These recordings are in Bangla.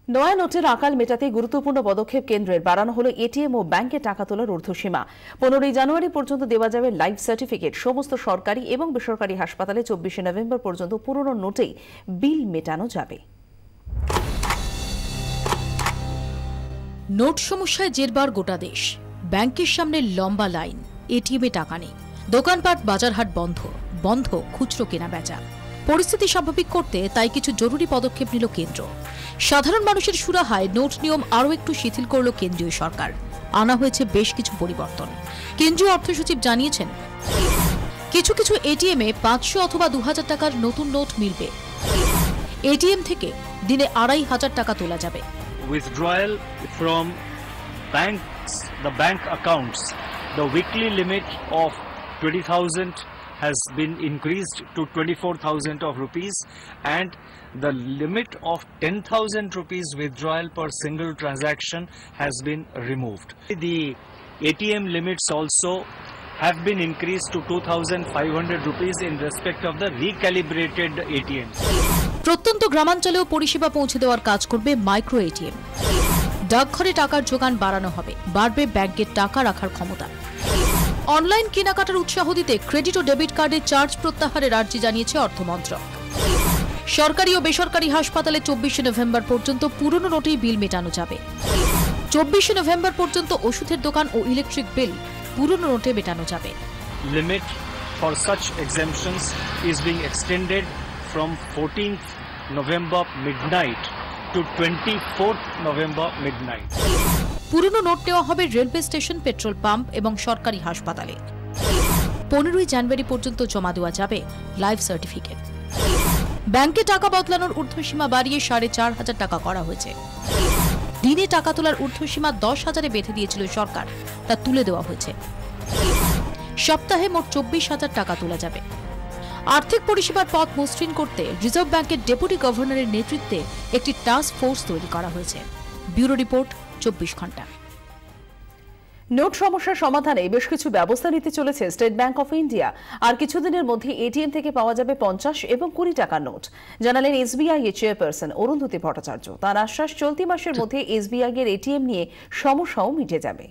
নয়া নোটের আকাল মেটাতে গুরুত্বপূর্ণ পদক্ষেপ কেন্দ্রের বাড়ানো হলো এটিএম ও ব্যাংকে টাকা তোলার ঊর্ধ্বসীমা। 15 জানুয়ারি পর্যন্ত দেওয়া যাবে লাইফ সার্টিফিকেট। সমস্ত সরকারি এবং বেসরকারি হাসপাতালে 24 নভেম্বর পর্যন্ত পুরনো নোটেই বিল মেটানো যাবে। নোট সমস্যায় জেরবার গোটা দেশ। ব্যাংকের সামনে লম্বা লাইন, এটিএমে টাকা নেই, দোকানপাট বাজারহাট বন্ধ খুচরো কেনা বেচা। পরিস্থিতি স্বাভাবিক করতে তাই কিছু জরুরি পদক্ষেপ নিল কেন্দ্র। সাধারণ মানুষের সুরাহায় নোট নিয়ম আরও একটু শিথিল করল কেন্দ্রীয় সরকার। আনা হয়েছে বেশ কিছু পরিবর্তন। কেন্দ্রীয় অর্থ সচিব জানিয়েছেন, কিছু কিছু এটিএমে 500 অথবা 2000 টাকার নতুন নোট মিলবে। এটিএম থেকে দিনে 2500 টাকা তোলা যাবে। Withdrawal from banks, the bank accounts, the weekly limit of 20,000 has been increased to 24,000 of rupees, and the limit of 10,000 rupees withdrawal per single transaction has been removed. The ATM limits also have been increased to 2,500 rupees in respect of the recalibrated ATMs. প্রত্যন্ত গ্রামাঞ্চলেও পরিষেবা পৌঁছে দেওয়ার কাজ করবে মাইক্রো এটিএম। ডাকঘরে টাকার যোগান বাড়ানো হবে, বাড়বে ব্যাংকের টাকা রাখার ক্ষমতা। অনলাইন কেনাকাটার উৎসাহ দিতে ক্রেডিট ও ডেবিট কার্ডের চার্জ প্রত্যাহারের আর্জি জানিয়েছে অর্থমন্ত্রক। সরকারি ও বেসরকারি হাসপাতালে 24 নভেম্বর পর্যন্ত পুরনো নোটেই বিল মেটানো যাবে। 24 নভেম্বর পর্যন্ত ওষুধের দোকান ও ইলেকট্রিক বিল পুরনো নোটে মেটানো যাবে। Limit for such exemptions is being extended from 14th November midnight to 24th November midnight. পুরনো নোট নেওয়া হবে রেলওয়ে স্টেশন, পেট্রোল পাম্প এবং সরকারি হাসপাতালে। 15 জানুয়ারি পর্যন্ত জমা দেওয়া যাবে লাইফ সার্টিফিকেট। ব্যাংকে টাকা বদলানোর ঊর্ধ্বসীমা বাড়িয়ে 4,500 টাকা করা হয়েছে। দিনে টাকা তোলার ঊর্ধ্বসীমা 10,000-এ বেঁধে দিয়েছিল সরকার, তা তুলে দেওয়া হয়েছে। সপ্তাহে মোট 24,000 টাকা তোলা যাবে। আর্থিক পরিষেবার পথ মসৃণ করতে রিজার্ভ ব্যাংকের ডেপুটি গভর্নরের নেতৃত্বে একটি টাস্ক ফোর্স তৈরি করা হয়েছে। ব্যুরো রিপোর্ট, 24 ঘন্টা। নোট সমস্যার সমাধানে বেশ কিছু ব্যবস্থা নিতে চলেছে স্টেট ব্যাংক অফ ইন্ডিয়া। আর কিছুদিনের মধ্যে এটিএম থেকে পাওয়া যাবে 50 এবং 20 টাকার নোট, জানালেন এসবিআই এর চেয়ারপারসন অরুন্ধতী ভট্টাচার্য। তার আশ্বাস, চলতি মাসের মধ্যে এসবিআই এর এটিএম নিয়ে সমস্যাও মিটে যাবে।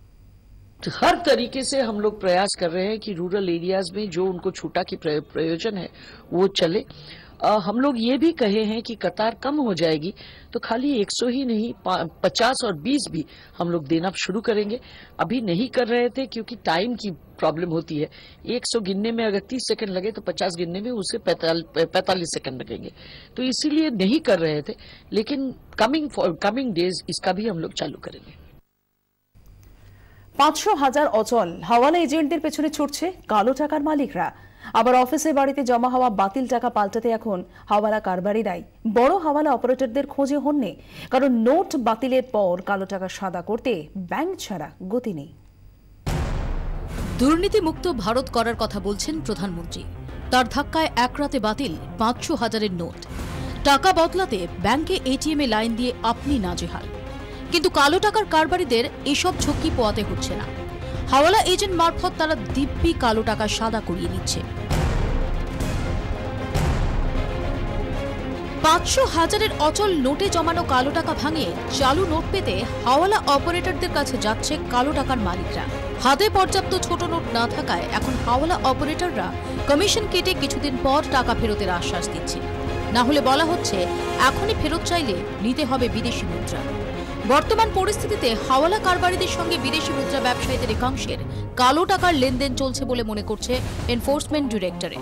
हर तरीके से हम लोग प्रयास कर रहे हैं कि रूरल एरियाज में जो उनको छूटा की प्रयोजन है वो चले। हम लोग ये भी कहे हैं कि कतार कम हो जाएगी तो खाली 100 ही नहीं, 50 और 20 भी हम लोग देना शुरू करेंगे। अभी नहीं कर रहे थे क्योंकि टाइम की प्रॉब्लम होती है। 100 गिनने में अगर 30 सेकंड लगे तो 50 गिनने में उसे 45 सेकंड लगेंगे, तो इसीलिए नहीं कर रहे थे। लेकिन कमिंग डेज इसका भी हम लोग चालू करेंगे। 500,000 অচল হাওয়ালা এজেন্টদের পেছনে ছুটছে কালো টাকার মালিকরা। আবার অফিসে বাড়িতে জমা হওয়া বাতিল টাকা পাল্টাতে এখন হাওয়ালা কারবারিরাই বড় হাওয়ালা অপারেটরদের খোঁজে হননি। কারণ নোট বাতিলের পর কালো টাকা সাদা করতে ব্যাংক ছাড়া গতি নেই। দুর্নীতিমুক্ত ভারত করার কথা বলছেন প্রধানমন্ত্রী। তার ধাক্কায় এক রাতে বাতিল 500,000-এর নোট। টাকা বদলাতে ব্যাংকে এটিএমে লাইন দিয়ে আপনি নাজেহাল। কিন্তু কালো টাকার কারবারিদের এসব ঝক্কি পোয়াতে হচ্ছে না। হাওয়ালা এজেন্ট মারফত তারা দিব্যি কালো টাকা সাদা করিয়ে নিচ্ছে। 500,000-এর অচল নোটে জমানো কালো টাকা ভাঙিয়ে চালু নোট পেতে হাওয়ালা অপারেটরদের কাছে যাচ্ছে কালো টাকার মালিকরা। হাতে পর্যাপ্ত ছোট নোট না থাকায় এখন হাওয়ালা অপারেটররা কমিশন কেটে কিছুদিন পর টাকা ফেরতের আশ্বাস দিচ্ছে। না হলে বলা হচ্ছে, এখনই ফেরত চাইলে নিতে হবে বিদেশি মুদ্রা। বর্তমান পরিস্থিতিতে হাওয়ালা কারবারিদের সঙ্গে বিদেশি মুদ্রা ব্যবসায়ীদের একাংশের কালো টাকার লেনদেন চলছে বলে মনে করছে এনফোর্সমেন্ট ডিরেক্টরেট।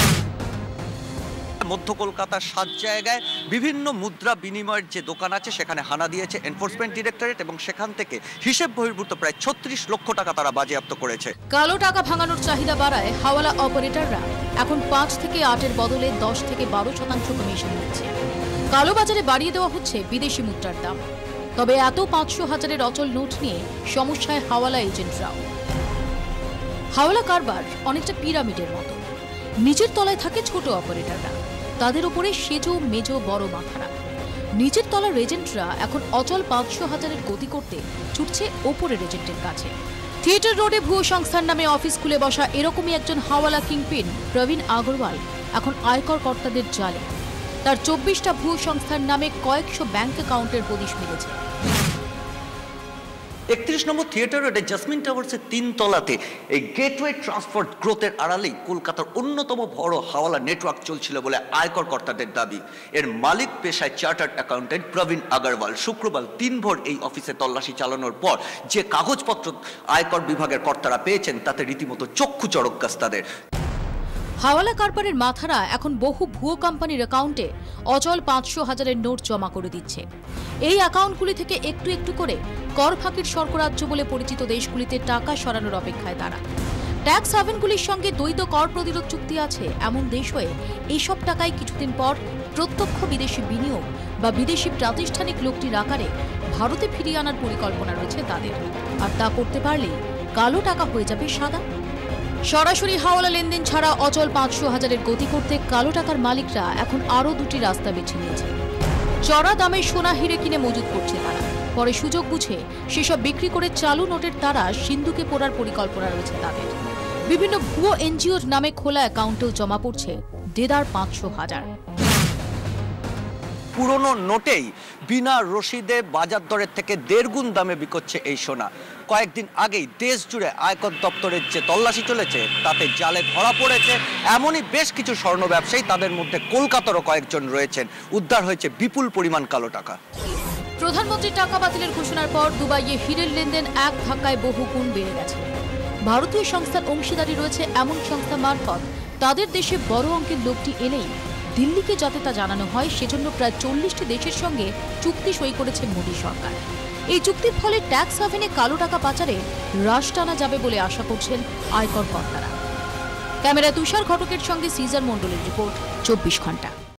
মধ্য কলকাতার 7 জায়গায় বিভিন্ন মুদ্রা বিনিময়ের যে দোকান আছে সেখানে হানা দিয়েছে এনফোর্সমেন্ট ডিরেক্টরেট, এবং সেখান থেকে হিসেব বহির্ভূত প্রায় 36 লক্ষ টাকা তারা বাজেয়াপ্ত করেছে। কালো টাকা ভাঙানোর চাহিদা বাড়ায় হাওয়ালা অপারেটররা এখন 5 থেকে 8-এর বদলে 10 থেকে 12% কমিশন দিচ্ছে। কালো বাজারে বাড়িয়ে দেওয়া হচ্ছে বিদেশি মুদ্রার দাম। তবে এত 500,000-এর অচল নোট নিয়ে সমস্যায় হাওয়ালা এজেন্টরাও। হাওয়ালা কারবার অনেকটা পিরামিডের মতো। নিচের তলায় থাকে ছোট অপারেটররা, তাদের উপরে সেজো মেজো বড় মাথারা। নিচের তলার এজেন্টরা এখন অচল 500,000-এর গতি করতে ছুটছে ওপরের এজেন্টের কাছে। থিয়েটার রোডে ভুয়ো সংস্থার নামে অফিস খুলে বসা এরকমই একজন হাওয়ালা কিংপিন প্রবীণ আগরওয়াল এখন আয়কর কর্তাদের জালে। তার 24টা ভুয়ো সংস্থার নামে কয়েকশো ব্যাংক অ্যাকাউন্টের হদিশ মিলেছে। 31 নম্বর থিয়েটার রোডে জাসমিন টাওয়ার্সের 3 তলাতে এই গেটওয়ে ট্রান্সপোর্ট গ্রোথের আড়ালেই কলকাতার অন্যতম বড় হাওয়ালা নেটওয়ার্ক চলছিল বলে আয়কর কর্তাদের দাবি। এর মালিক পেশায় চার্টার্ড অ্যাকাউন্টেন্ট প্রবীণ আগরওয়াল। শুক্রবার দিনভর এই অফিসে তল্লাশি চালানোর পর যে কাগজপত্র আয়কর বিভাগের কর্তারা পেয়েছেন তাতে রীতিমতো চক্ষু চড়ক গাছ তাদের। হাওয়ালা কারবারের মাথারা এখন বহু ভুয়ো কোম্পানির অ্যাকাউন্টে অচল 500,000-এর নোট জমা করে দিচ্ছে। এই অ্যাকাউন্টগুলি থেকে একটু একটু করে কর ফাঁকির স্বর্গরাজ্য বলে পরিচিত দেশগুলিতে টাকা সরানোর অপেক্ষায় তারা। ট্যাক্স হ্যাভেনগুলির সঙ্গে দ্বৈত কর প্রতিরোধ চুক্তি আছে এমন দেশ হয়ে এইসব টাকায় কিছুদিন পর প্রত্যক্ষ বিদেশি বিনিয়োগ বা বিদেশি প্রাতিষ্ঠানিক লোকটির আকারে ভারতে ফিরিয়ে আনার পরিকল্পনা রয়েছে তাদের। আর তা করতে পারলে কালো টাকা হয়ে যাবে সাদা। সরাসরি হাওয়ালা লেনদেন ছাড়া অচল 500,000-এর গতি করতে কালো টাকার মালিকরা এখন আরও দুটি রাস্তা বেছে নিয়েছে। চড়া দামে সোনা হিরে কিনে মজুত করছে তারা, পরে সুযোগ বুঝে সেসব বিক্রি করে চালু নোটের তারা সিন্ধুকে পোড়ার পরিকল্পনা রয়েছে তাদের। বিভিন্ন ভুয়ো এনজিওর নামে খোলা অ্যাকাউন্টেও জমা পড়ছে 500,000। পুরনো নোটেই বিনা রসিদে বাজার দরের থেকে 1.5 গুণ দামে বিকোচ্ছে এই সোনা। কয়েকদিন আগেই দেশ জুড়ে আয়কর দপ্তরের যে তল্লাশি চলেছে তাতে জালে ধরা পড়েছে এমনই বেশ কিছু স্বর্ণ ব্যবসায়ী, তাদের মধ্যে কলকাতারও কয়েকজন রয়েছেন। উদ্ধার হয়েছে বিপুল পরিমাণ কালো টাকা। প্রধানমন্ত্রীর টাকা বাতিলের ঘোষণার পর দুবাইয়ে হীরের লেনদেন এক ধাক্কায় বহু গুণ বেড়ে গেছে। ভারতীয় সংস্থার অংশীদারি রয়েছে এমন সংস্থা মারফত তাদের দেশে বড় অঙ্কের লোকটি এলেই দিল্লিকে যাতে তা জানানো হয় সেজন্য প্রায় 40টি দেশের সঙ্গে চুক্তি সই করেছে মোদী সরকার। এই চুক্তির ফলে ট্যাক্স হ্যাভেনে কালো টাকা পাচারে হ্রাস টানা যাবে বলে আশা করছেন আয়কর কর্তারা। ক্যামেরায় তুষার ঘটকের সঙ্গে সিজার মণ্ডলের রিপোর্ট, 24 ঘন্টা।